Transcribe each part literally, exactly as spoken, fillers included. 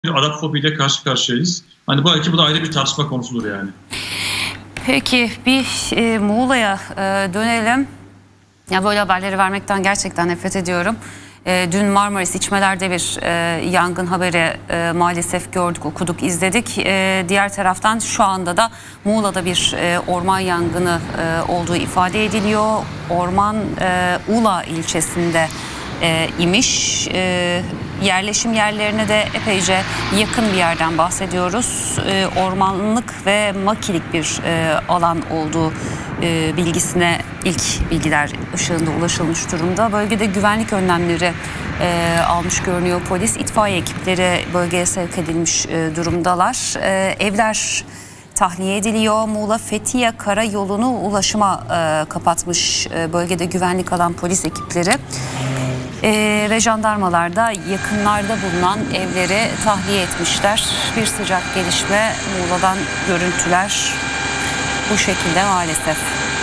bir Arap fobiyle karşı karşıyayız. Hani belki bu da ayrı bir tartışma konusudur yani. Peki bir e, Muğla'ya e, dönelim. Ya böyle haberleri vermekten gerçekten nefret ediyorum. E, dün Marmaris İçmeler'de bir e, yangın haberi e, maalesef gördük, okuduk, izledik. E, diğer taraftan şu anda da Muğla'da bir e, orman yangını e, olduğu ifade ediliyor. Orman e, Ula ilçesinde e, imiş. E, yerleşim yerlerine de epeyce yakın bir yerden bahsediyoruz. E, ormanlık ve makilik bir e, alan olduğu e, bilgisine ilk bilgiler ışığında ulaşılmış durumda. Bölgede güvenlik önlemleri e, almış görünüyor polis. İtfaiye ekipleri bölgeye sevk edilmiş e, durumdalar. E, evler tahliye ediliyor. Muğla Fethiye Karayolu'nu ulaşıma e, kapatmış e, bölgede güvenlik alan polis ekipleri. Ee, ve jandarmalar da yakınlarda bulunan evleri tahliye etmişler. Bir sıcak gelişme, Muğla'dan görüntüler bu şekilde maalesef.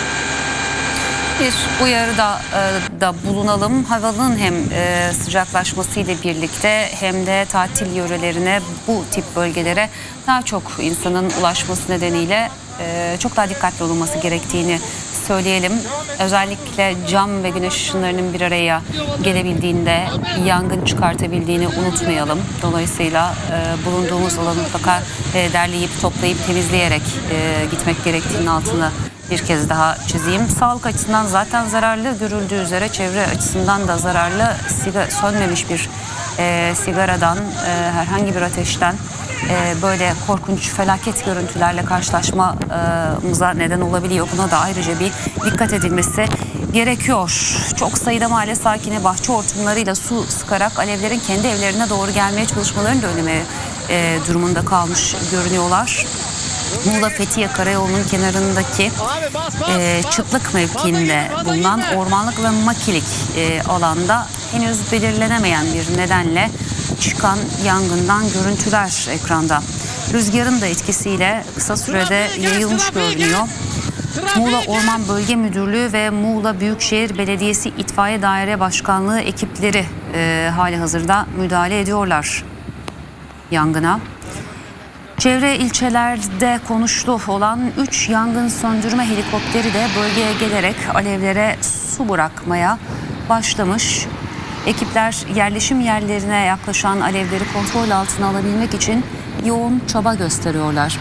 Bir uyarıda e, da bulunalım. Havanın hem e, sıcaklaşmasıyla birlikte hem de tatil yörelerine, bu tip bölgelere daha çok insanın ulaşması nedeniyle e, çok daha dikkatli olunması gerektiğini söyleyelim. Özellikle cam ve güneş ışınlarının bir araya gelebildiğinde yangın çıkartabildiğini unutmayalım. Dolayısıyla e, bulunduğumuz alanı mutlaka e, derleyip toplayıp temizleyerek e, gitmek gerektiğinin altını bir kez daha çizeyim. Sağlık açısından zaten zararlı, görüldüğü üzere çevre açısından da zararlı. Siga, sönmemiş bir e, sigaradan, e, herhangi bir ateşten e, böyle korkunç felaket görüntülerle karşılaşmamıza neden olabiliyor. Buna da ayrıca bir dikkat edilmesi gerekiyor. Çok sayıda mahalle sakini bahçe hortumlarıyla su sıkarak alevlerin kendi evlerine doğru gelmeye çalışmalarını da önleme e, durumunda kalmış görünüyorlar. Muğla Fethiye Karayolu'nun kenarındaki e, çıtlık mevkiinde bulunan ormanlık ve makilik e, alanda henüz belirlenemeyen bir nedenle çıkan yangından görüntüler ekranda. Rüzgarın da etkisiyle kısa sürede yayılmış görünüyor. Muğla Orman Bölge Müdürlüğü ve Muğla Büyükşehir Belediyesi İtfaiye Daire Başkanlığı ekipleri e, hali hazırda müdahale ediyorlar yangına. Çevre ilçelerde konuşlu olan üç yangın söndürme helikopteri de bölgeye gelerek alevlere su bırakmaya başlamış. Ekipler yerleşim yerlerine yaklaşan alevleri kontrol altına alabilmek için yoğun çaba gösteriyorlar.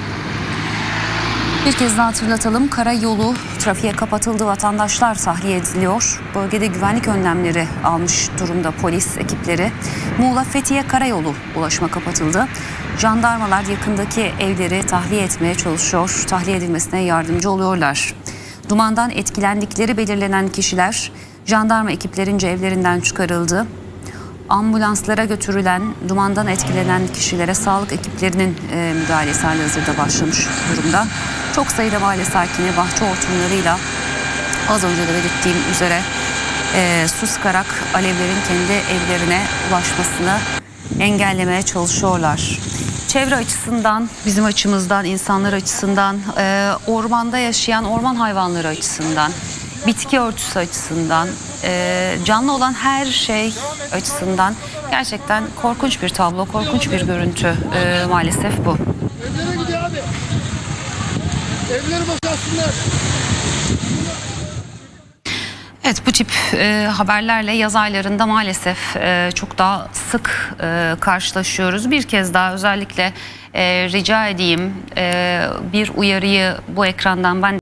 Bir kez daha hatırlatalım, karayolu trafiğe kapatıldı, vatandaşlar tahliye ediliyor. Bölgede güvenlik önlemleri almış durumda polis ekipleri. Muğla Fethiye Karayolu ulaşıma kapatıldı. Jandarmalar yakındaki evleri tahliye etmeye çalışıyor. Tahliye edilmesine yardımcı oluyorlar. Dumandan etkilendikleri belirlenen kişiler jandarma ekiplerince evlerinden çıkarıldı. Ambulanslara götürülen dumandan etkilenen kişilere sağlık ekiplerinin e, müdahalesi halihazırda başlamış durumda. Çok sayıda mahalle sakini bahçe hortumlarıyla az önce de belirttiğim üzere e, su sıkarak alevlerin kendi evlerine ulaşmasını engellemeye çalışıyorlar. Çevre açısından, bizim açımızdan, insanlar açısından, e, ormanda yaşayan orman hayvanları açısından, bitki örtüsü açısından, e, canlı olan her şey açısından gerçekten korkunç bir tablo, korkunç bir görüntü e, maalesef bu. Evlere gidiyor abi. Evleri boşaltsınlar. Evet, bu tip e, haberlerle yaz aylarında maalesef e, çok daha sık e, karşılaşıyoruz. Bir kez daha özellikle e, rica edeyim, e, bir uyarıyı bu ekrandan ben